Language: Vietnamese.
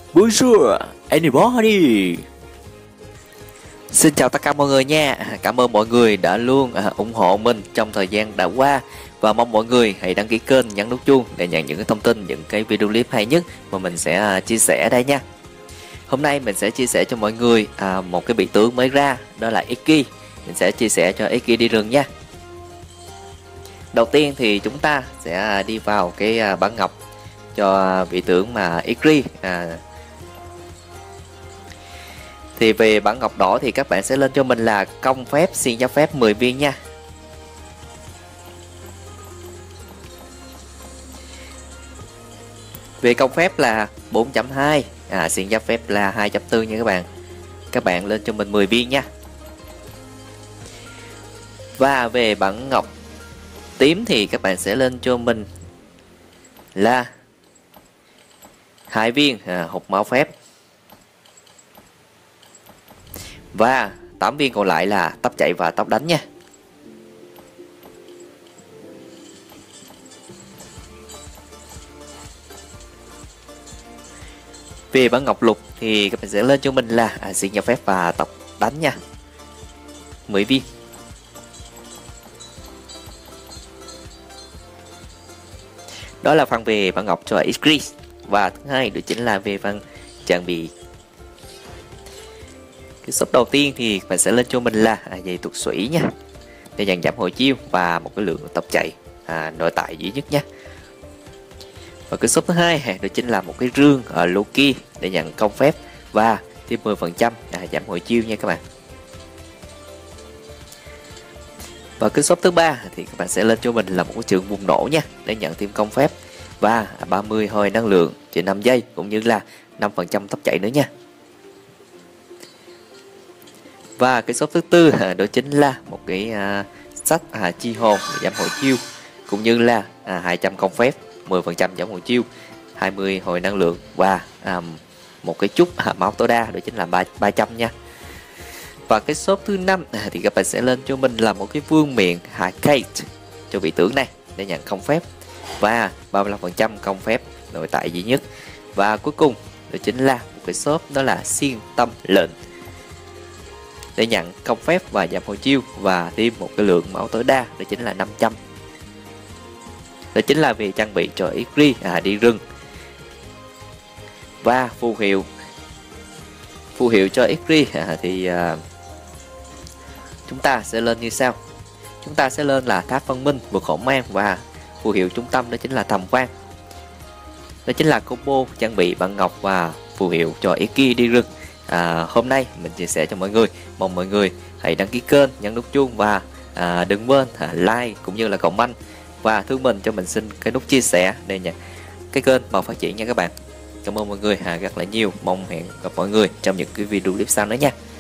Bonjour, anybody. Xin chào tất cả mọi người nha. Cảm ơn mọi người đã luôn ủng hộ mình trong thời gian đã qua. Và mong mọi người hãy đăng ký kênh, nhấn nút chuông để nhận những cái thông tin, những cái video clip hay nhất mà mình sẽ chia sẻ ở đây nha. Hôm nay mình sẽ chia sẻ cho mọi người một cái vị tướng mới ra, đó là Iki. Mình sẽ chia sẻ cho Iki đi rừng nha. Đầu tiên thì chúng ta sẽ đi vào cái bản ngọc cho vị tướng mà Iki. Thì về bản ngọc đỏ thì các bạn sẽ lên cho mình là công phép xuyên giáp phép 10 viên nha. Về công phép là 4.2, xuyên giáp phép là 2.4 nha các bạn. Các bạn lên cho mình 10 viên nha. Và về bản ngọc tím thì các bạn sẽ lên cho mình là 2 viên hộp máu phép. Và 8 viên còn lại là tóc chạy và tóc đánh nha. Về bản ngọc lục thì các bạn sẽ lên cho mình là xuyên giáp phép và tóc đánh nha, 10 viên. Đó là phần về bản ngọc cho Iki. Và thứ hai đó chính là về phần trang bị. Cái shop đầu tiên thì bạn sẽ lên cho mình là dây tuột sủy nha, để dàn giảm hồi chiêu và một cái lượng tốc chạy nội tại duy nhất nha. Và cái shop thứ hai đó chính là một cái rương ở Loki để nhận công phép và thêm 10% giảm hồi chiêu nha các bạn. Và cái shop thứ ba thì các bạn sẽ lên cho mình là một cái trường bùng nổ nha, để nhận thêm công phép và 30 hồi năng lượng trên 5 giây cũng như là 5% tốc chạy nữa nha. Và cái shop thứ tư đó chính là một cái sách chi hồn để giảm hồi chiêu cũng như là 200 công phép, 10% giảm hồi chiêu, 20 hồi năng lượng và một cái chút máu tối đa, đó chính là 300 nha. Và cái shop thứ 5 thì các bạn sẽ lên cho mình là một cái vương miện Kate cho vị tướng này để nhận công phép và 35% công phép nội tại duy nhất. Và cuối cùng đó chính là một cái shop, đó là xuyên tâm lệnh để nhận công phép và giảm hồi chiêu và thêm một cái lượng máu tối đa, đó chính là 500. Đó chính là về trang bị cho Iki đi rừng. Và phù hiệu cho Iki thì chúng ta sẽ lên như sau. Chúng ta sẽ lên là tháp văn minh, vượt hổ mang và phù hiệu trung tâm đó chính là thầm quan. Đó chính là combo trang bị bản ngọc và phù hiệu cho Iki đi rừng. Hôm nay mình chia sẻ cho mọi người. Mong mọi người hãy đăng ký kênh, nhấn nút chuông và đừng quên like cũng như là comment và thương mình cho mình xin cái nút chia sẻ để nhận cái kênh mau phát triển nha các bạn. Cảm ơn mọi người rất là nhiều. Mong hẹn gặp mọi người trong những cái video clip sau nữa nha.